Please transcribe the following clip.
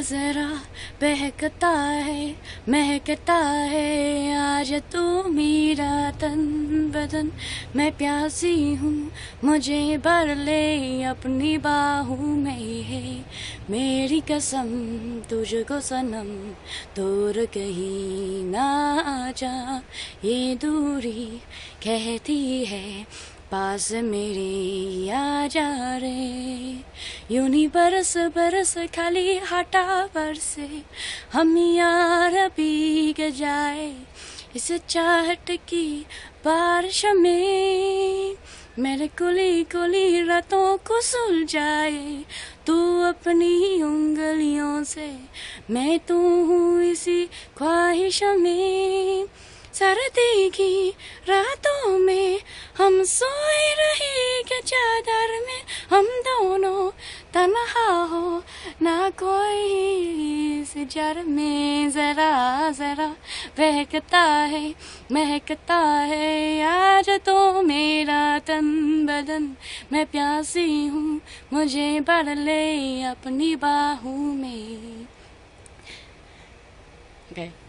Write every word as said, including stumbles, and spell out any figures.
जरा बहकता है महकता है आज तू मेरा तन बदन। मैं प्यासी हूँ मुझे भर ले अपनी बाहों में है मेरी कसम तुझको सनम दूर कहीं ना जा। ये दूरी कहती है पास मेरे आ जा रे। यूं नहीं बरस बरस खाली हटा बरसे हम यार भीग जाए इस चाहत की बारिश में। मेरे कुली कुली रातों को सुलझाए तू अपनी उंगलियों से मैं तू हूँ इसी ख्वाहिश में। सर्दी की रातों में हम सोए रहे क्या चादर में हम दोनों तन्हा हो ना कोई इस जार में। जरा जरा बहकता है महकता है आज तो मेरा तन बदन। मैं प्यासी हूँ मुझे भर ले अपनी बाहों में। okay.